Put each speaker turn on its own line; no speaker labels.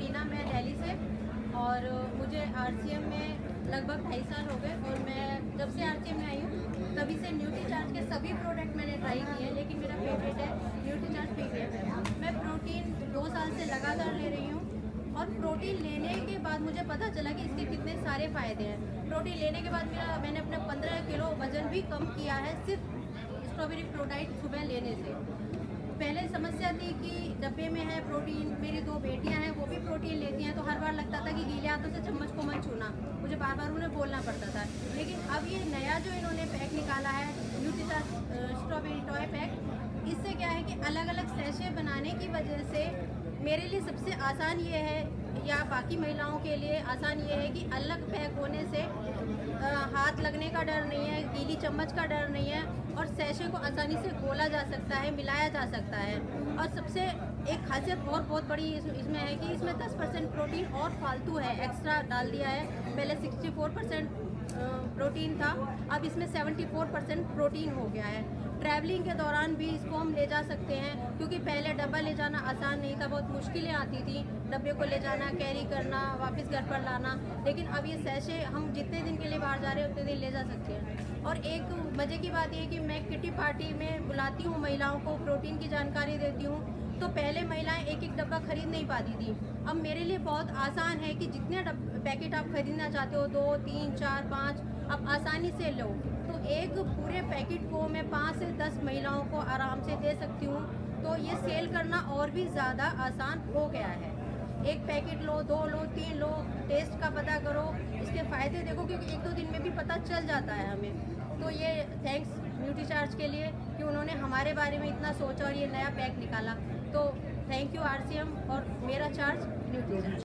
मीना, मैं दिल्ली से, और मुझे आरसीएम में लगभग 2.5 साल हो गए। और मैं जब से आरसीएम में आई हूँ तभी से न्यूट्रीचार्ज के सभी प्रोडक्ट मैंने ट्राई किए हैं, लेकिन मेरा फेवरेट है न्यूट्रीचार्ज प्रीमियम है। मैं प्रोटीन 2 साल से लगातार ले रही हूँ, और प्रोटीन लेने के बाद मुझे पता चला कि इसके कितने सारे फ़ायदे हैं। प्रोटीन लेने के बाद मैंने अपना 15 किलो वज़न भी कम किया है सिर्फ स्ट्रॉबेरी प्रोडाइट सुबह लेने से। पहले समस्या थी कि डब्बे में है प्रोटीन, मेरी 2 बेटियां हैं वो भी प्रोटीन लेती हैं, तो हर बार लगता था कि गीले हाथों से चम्मच को मत छूना, मुझे बार बार उन्हें बोलना पड़ता था। लेकिन अब ये नया जो इन्होंने पैक निकाला है न्यूट्रीचार्ज स्ट्रॉबेरी टॉय पैक, इससे क्या है कि अलग अलग सैशे बनाने की वजह से मेरे लिए सबसे आसान ये है, या बाकी महिलाओं के लिए आसान ये है कि अलग पैक होने से हाथ लगने का डर नहीं है, गीली चम्मच का डर नहीं है, और सैशे को आसानी से खोला जा सकता है, मिलाया जा सकता है। और सबसे एक खासियत और बहुत बड़ी इसमें है कि इसमें 10% प्रोटीन और फालतू है, एक्स्ट्रा डाल दिया है। पहले 64% प्रोटीन था, अब इसमें 74% प्रोटीन हो गया है। ट्रैवलिंग के दौरान भी इसको हम ले जा सकते हैं, क्योंकि पहले डब्बा ले जाना आसान नहीं था, बहुत मुश्किलें आती थी डब्बे को ले जाना, कैरी करना, वापस घर पर लाना। लेकिन अब ये सैशे हम जितने दिन के लिए बाहर जा रहे हैं उतने दिन ले जा सकते हैं। और एक मज़े की बात ये है कि मैं किटी पार्टी में बुलाती हूँ महिलाओं को, प्रोटीन की जानकारी देती हूँ, तो पहले महिलाएं एक एक डब्बा खरीद नहीं पाती थी। अब मेरे लिए बहुत आसान है कि जितने पैकेट आप खरीदना चाहते हो, 2, 3, 4, 5, आप आसानी से लो। तो एक पूरे पैकेट को मैं 5 से 10 महिलाओं को आराम से दे सकती हूँ, तो ये सेल करना और भी ज़्यादा आसान हो गया है। एक पैकेट लो, 2 लो, 3 लो, टेस्ट का पता करो, इसके फ़ायदे देखो, क्योंकि 1-2 दिन में भी पता चल जाता है हमें। तो ये थैंक्स न्यूट्रीचार्ज के लिए कि उन्होंने हमारे बारे में इतना सोचा और ये नया पैक निकाला। तो थैंक यू आरसीएम और मेरा चार्ज न्यूट्रीचार्ज।